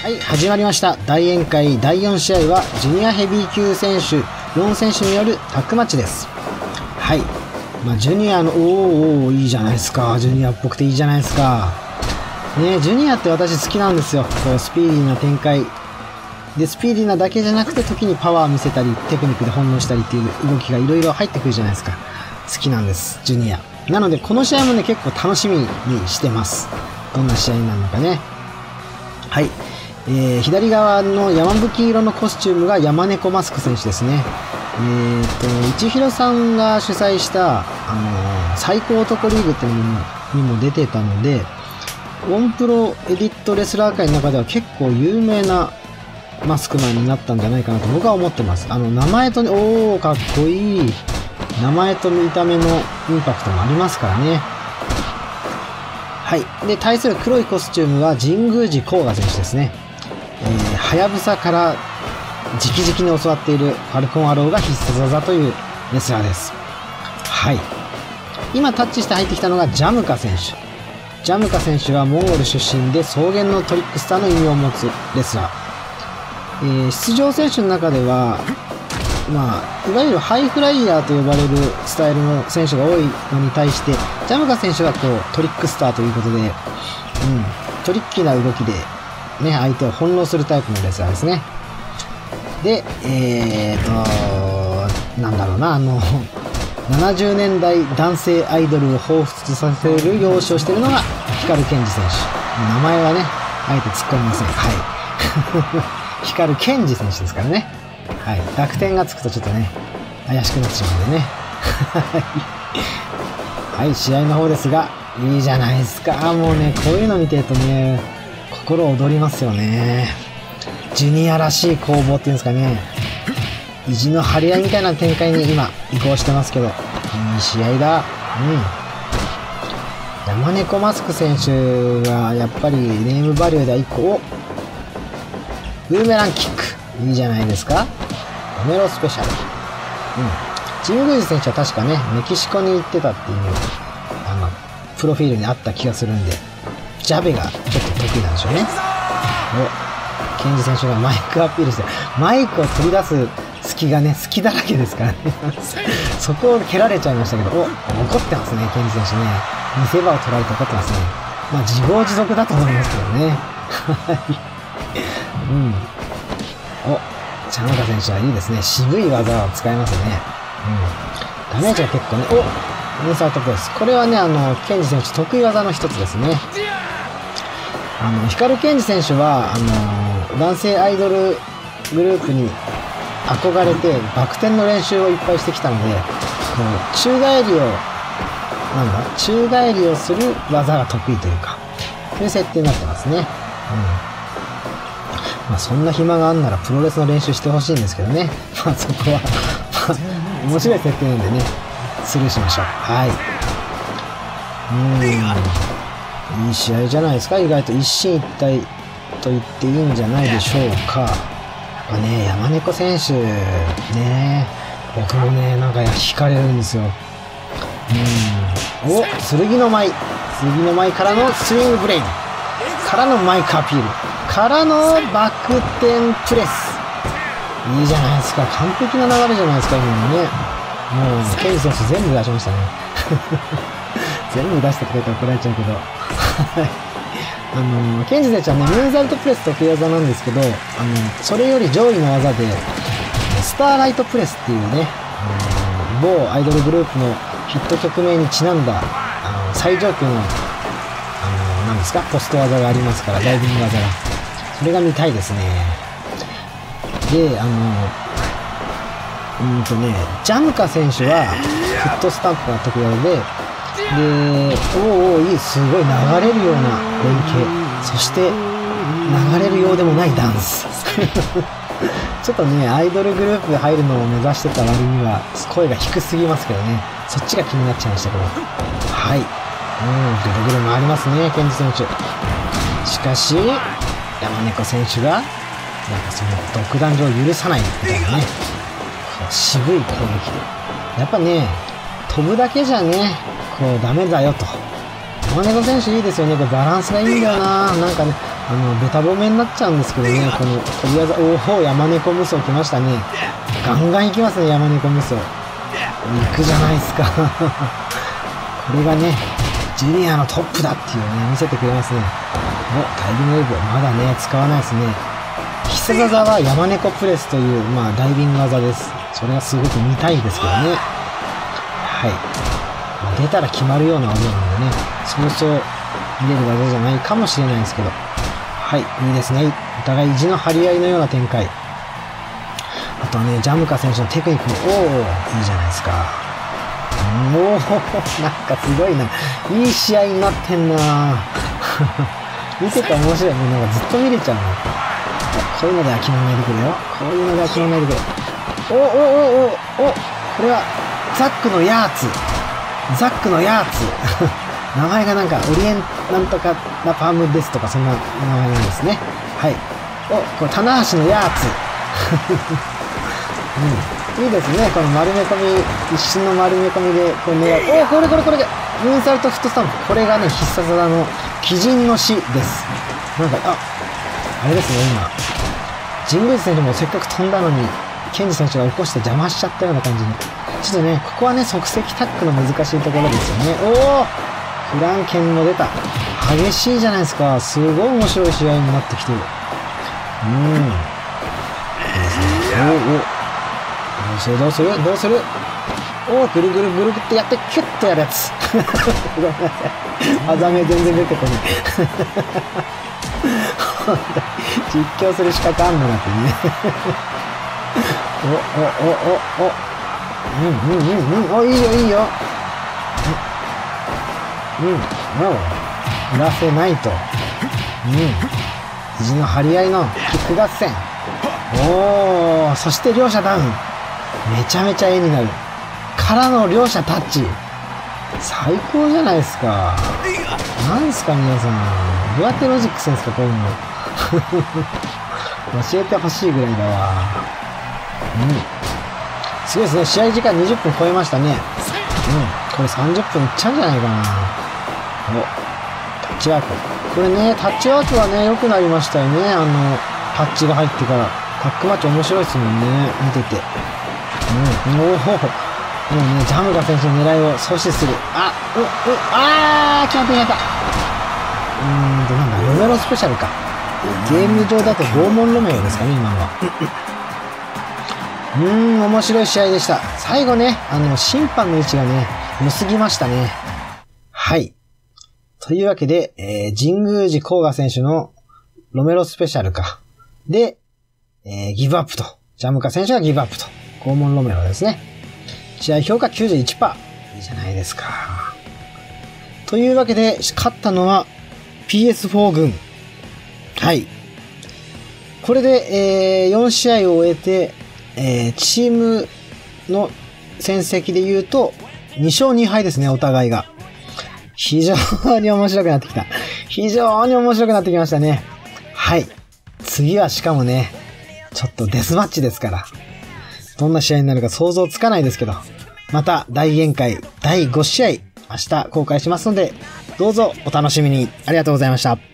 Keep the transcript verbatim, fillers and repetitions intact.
はい、始まりました。大宴会だいよん試合はジュニアヘビー級選手よん選手によるタッグマッチです。はい、まあ、ジュニアのおーおーいいじゃないですか。ジュニアっぽくていいじゃないですかね。ジュニアって私好きなんですよ。こうスピーディーな展開で、スピーディーなだけじゃなくて時にパワー見せたりテクニックで翻弄したりっていう動きがいろいろ入ってくるじゃないですか。好きなんです、ジュニア。なのでこの試合もね、結構楽しみにしてます。どんな試合になるのかね。はい、えー、左側の山吹色のコスチュームが山猫マスク選手ですね。えーと、一弘さんが主催した、あのー、最高男リーグっていうのにも出てたので、オンプロエディットレスラー界の中では結構有名なマスクマンになったんじゃないかなと僕は思ってます。あの、名前とね、おー、かっこいい。名前と見た目のインパクトもありますからね。はい。で、対する黒いコスチュームは神宮寺甲賀選手ですね。えー、はやぶさから直々に教わっているファルコンアローが必殺技というレスラーです。はい。今タッチして入ってきたのがジャムカ選手。ジャムカ選手はモンゴル出身で草原のトリックスターの意味を持つレスラー。えー、出場選手の中では、まあ、いわゆるハイフライヤーと呼ばれるスタイルの選手が多いのに対して、ジャムカ選手はこうトリックスターということで、うん、トリッキーな動きで、ね、相手を翻弄するタイプのレスラーですね。で、えーと、なんだろうな、あの、ななじゅうねんだい男性アイドルを彷彿させる容姿をしているのが光健二選手。名前はね、あえて突っ込みません。はい。光健二選手ですからね。はい。濁点がつくとちょっとね、怪しくなってしまうんでね。はい、試合の方ですが、いいじゃないですか。もうね、こういうの見てるとね、心躍りますよね。ジュニアらしい攻防っていうんですかね。意地の張り合いみたいな展開に今、移行してますけど、いい試合だ。うん。山猫マスク選手が、やっぱりネームバリューではいっこ、おブーメランキック。いいじゃないですか。ロメロスペシャル。うん。神宮寺選手は確かね、メキシコに行ってたっていう、あの、プロフィールにあった気がするんで、ジャベがちょっと得意なんでしょうね。お、ケンジ選手がマイクアピールして、マイクを取り出す隙がね、隙だらけですからね。そこを蹴られちゃいましたけど、お、怒ってますね、ケンジ選手ね。見せ場を取られて怒ってますね。まあ、自業自得だと思いますけどね。はい。うん。お、チャンカ選手はいいですね。渋い技を使いますね。うん。ダメージが結構ね、お、インサートプレス。これはね、あの、ケンジ選手得意技の一つですね。あの、光ケンジ選手は、あの、男性アイドルグループに憧れて、バク転の練習をいっぱいしてきたので、こう、宙返りを、なんだ、宙返りをする技が得意というか、そういう設定になってますね。うん。まあそんな暇があんならプロレスの練習してほしいんですけどね。まあそこは面白い設定なんでね、スルーしましょう。はい。うーん。いい試合じゃないですか。意外と一進一退と言っていいんじゃないでしょうか。やっぱね、山猫選手、ね、僕もね、なんか惹かれるんですよ。うん。お、剣の舞。剣の舞からのスイングブレイン。からのマイクアピール。からのバク転プレス。いいじゃないですか。完璧な流れじゃないですか、今のね。もう、ケンジ選手全部出しましたね。全部出したって言ったら怒られちゃうけど。あの、ケンジ選手はね、ムーンサルトプレス得意技なんですけど、あの、それより上位の技で、スターライトプレスっていうね、あの某アイドルグループのヒット曲名にちなんだ、あの、最上級の、あの、何ですか、ポスト技がありますから、ダイビング技が。それが見たいですね。で、あの、うんとね、ジャムカ選手は、フットスタンプが得意技で、で、おーおーいい、すごい流れるような連携。そして、流れるようでもないダンス。ちょっとね、アイドルグループ入るのを目指してた割には、声が低すぎますけどね。そっちが気になっちゃいましたけど。はい。うん、ぐるぐる回りますね、ケンジ選手。しかし、山猫選手が、なんかその独壇場を許さないみたいなね、渋い攻撃で。やっぱね、飛ぶだけじゃね、こうダメだよと。山猫選手いいですよね。これバランスがいいんだよな。なんかね、 あの、ベタ褒めになっちゃうんですけどね、この、とりあえず、おお、山猫無双来ましたね。ガンガン行きますね、山猫無双。行くじゃないですか。これがね、ジュニアのトップだっていうね、見せてくれますね。お、ダイビングウェブ、まだね、使わないですね。必殺技は山猫プレスという、まあ、ダイビング技です。それがすごく見たいですけどね。はい。まあ、出たら決まるような技なんでね、そうそう見れる技じゃないかもしれないですけど。はい、いいですね。お互い意地の張り合いのような展開。あとはね、ジャムカ選手のテクニックも、おー、いいじゃないですか。おー、なんかすごいな。いい試合になってんな見てて面白い。もうなんかずっと見れちゃうの。こういうのでは決まんないでくれよ。こういうのでは決まんないでくれ。おおおおおお、これは、ザックのヤーツ。ザックのヤーツ。名前がなんか、オリエンなんとかラパームですとか、そんな名前なんですね。はい。お、これ、棚橋のヤーツ。うん。いいですね。この丸め込み、一瞬の丸め込みで、こう狙う。お、これこれこれで、ムーンサルトフットスタンプ。これがね、必殺技の、鬼人の死です。なんか、あ、あれですね、今。神宮寺選手もせっかく飛んだのに、ケンジ選手が起こして邪魔しちゃったような感じに。ちょっとね、ここはね、即席タックの難しいところですよね。おお、フランケンも出た。激しいじゃないですか。すごい面白い試合になってきてる。うん。いいですね。おお。どうするどうするどうするおお、ぐるぐるぐるってやって、キュッとやるやつ。ごめんなさい。あざめ全然出てこない。実況する資格あんのなってね。お、お、お、お、お。うん、うん、うん、うん。お、いいよ、いいよ。うん、うん。売らせないと。うん。肘の張り合いのキック合戦。おー、そして両者ダウン。めちゃめちゃ絵になる。からの両者タッチ。最高じゃないですか。なんすか皆さん。どうやってロジックするんですかこういうの。教えてほしいぐらいだわ。うん。すごいですね。試合時間にじゅっぷん超えましたね。うん。これさんじゅっぷんいっちゃうんじゃないかな。お。タッチワーク。これね、タッチワークはね、良くなりましたよね。あの、タッチが入ってから。タックマッチ面白いですもんね。見てて。うん。おお。もうね、ジャムガ選手の狙いを阻止する。あ、う、う、あー、決まった決まった。うーんと、なんだ、ロメロスペシャルか。ゲーム上だと拷問ロメロですかね、今のは。うーん、面白い試合でした。最後ね、あの、審判の位置がね、良すぎましたね。はい。というわけで、えー、神宮寺甲賀選手のロメロスペシャルか。で、えー、ギブアップと。ジャムカ選手がギブアップと。拷問ロメロですね。試合評価 きゅうじゅういちパーセント。いいじゃないですか。というわけで、勝ったのは ピーエスフォー 軍。はい。これで、えー、よん試合を終えて、えー、チームの戦績で言うと、に勝に敗ですね、お互いが。非常に面白くなってきた。非常に面白くなってきましたね。はい。次はしかもね、ちょっとデスマッチですから。どんな試合になるか想像つかないですけど、また大宴会だいご試合明日公開しますので、どうぞお楽しみに。ありがとうございました。